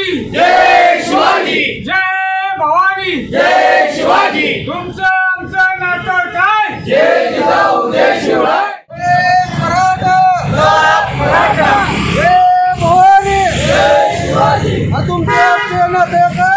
भवानी जय शिवाजी, जय भवानी जय शिवाजी, तुमचं आमचं नातं काय? जय जिजाऊ जय शिवराय, मराठा मराठा, जय भवानी जय शिवाजी, तुमचं आमचं नातं काय?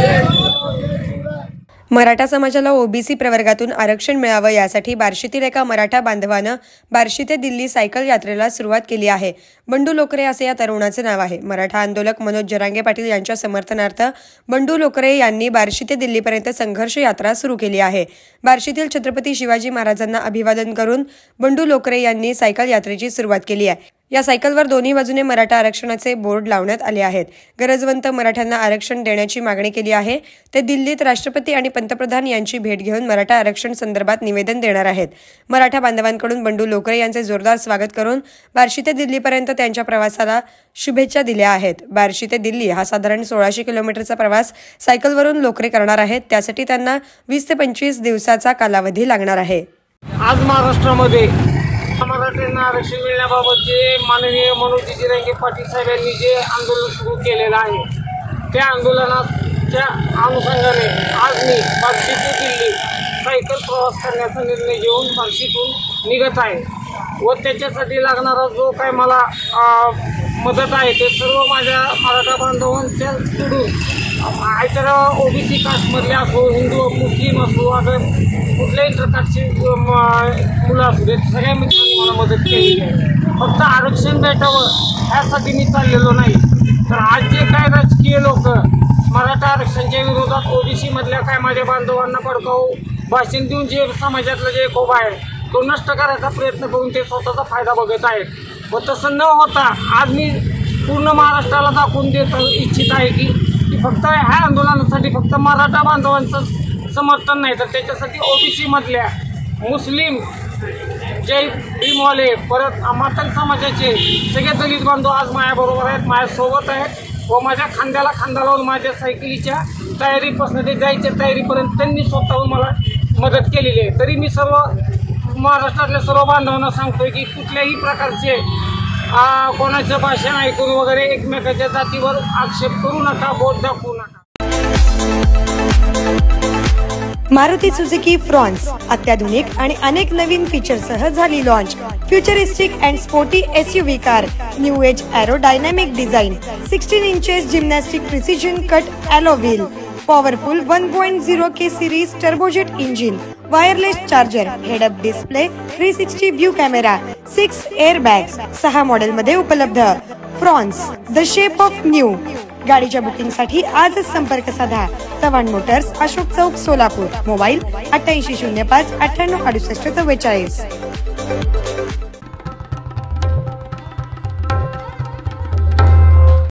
मराठा समाजाला ओबीसी प्रवर्गातून आरक्षण मिळावं यासाठी बार्शीतील एका मराठा बांधवानं बार्शी ते दिल्ली सायकल यात्रेला सुरुवात केली आहे। बंडू लोकरे असे या तरुणाचे नाव आहे। मराठा आंदोलक मनोज जरांगे पाटील यांच्या समर्थनार्थ बंडू लोकरे यांनी बार्शी ते दिल्लीपर्यंत संघर्ष यात्रा सुरू केली आहे। बार्शीतील छत्रपती शिवाजी महाराजांना अभिवादन करून बंडू लोकरे यांनी सायकल यात्रेची सुरुवात केली आहे। या सायकलवर दोन्ही बाजूने मराठा आरक्षणाचे बोर्ड लावण्यात आले आहेत। गरजवंत मराठ्यांना आरक्षण देण्याची मागणी केली आहे। ते दिल्लीत राष्ट्रपती आणि पंतप्रधान यांची भेट घेऊन मराठा आरक्षण संदर्भात निवेदन देणार आहेत। मराठा बांधवांकडून बंडू लोकरे यांचे जोरदार स्वागत करून बार्शी ते दिल्लीपर्यंत त्यांच्या प्रवासाला शुभेच्छा दिल्या आहेत। बार्शी ते दिल्ली हा साधारण 1600 किलोमीटरचा प्रवास सायकलवरून लोकरे करणार आहेत। त्यासाठी त्यांना 20 ते 25 दिवसाचा कालावधी लागणार आहे। आज महाराष्ट्रामध्ये मराठ्यांना आरक्षण मिळण्याबाबत जे माननीय मनोज जरांगे पाटील साहेबांनी जे आंदोलन सुरू केलेलं आहे, त्या आंदोलनाच्या अनुषंगाने आज मी बार्शी ते दिल्ली सायकल प्रवास करण्याचा निर्णय घेऊन बार्शीतून निघत आहे व त्याच्यासाठी लागणारा जो काय मला मदत आहे ते सर्व माझ्या मराठा बांधवांच्या सोडून इतर ओबीसी कास्टमधले असो, हिंदू मुस्लिम असो, अगर कुठल्याही प्रकारचे मुलं असू देत, सगळ्या मित्रांनी मला मदत केली आहे। फक्त आरक्षण भेटावं यासाठी मी चाललेलो नाही, तर आज जे काय राजकीय लोक मराठा आरक्षणाच्या विरोधात ओबीसीमधल्या काय माझ्या बांधवांना भडकावू भाषण देऊन जे समाजातलं जे कोबा आहे तो नष्ट करायचा प्रयत्न करून ते स्वतःचा फायदा बघत आहेत व तसं न होता आज मी पूर्ण महाराष्ट्राला दाखवून देत इच्छित आहे की फक्त ह्या आंदोलनासाठी फक्त मराठा बांधवांचं समर्थन नाही, तर त्याच्यासाठी ओबीसी मधल्या मुस्लिम जय भीमवाले परत मातंग समाजाचे सगळे दलित बांधव आज माझ्याबरोबर आहेत, माझ्यासोबत आहेत व माझ्या खांद्याला खांदा लावून माझ्या सायकलीच्या तयारीपासून ते जायच्या तयारीपर्यंत त्यांनी स्वतःहून मला मदत केलेली आहे। तरी मी सर्व महाराष्ट्रातल्या सर्व बांधवांना सांगतोय की कुठल्याही प्रकारचे कोणाचं भाषण ऐकून वगैरे एकमेकाच्या जातीवर आक्षेप करू नका, बोट दाखवू नका। मारुती सुझुकी फ्रॉन्स अत्याधुनिक आणि अनेक नवीन फीचरसह झाली launch. Futuristic and sporty SUV car, new age aerodynamic design, 16 inches gymnastic precision cut alloy wheel, powerful 1.0K series turbojet engine, wireless charger, head up display, 360 view camera, 6 air bags, 6 मॉडेलमध्ये उपलब्ध। Fronx the shape of new. गाडीच्या बुकिंगसाठी आजच संपर्क साधा। Chavan motors, Ashok Chowk, Solapur. Mobile 8805 98 68 44।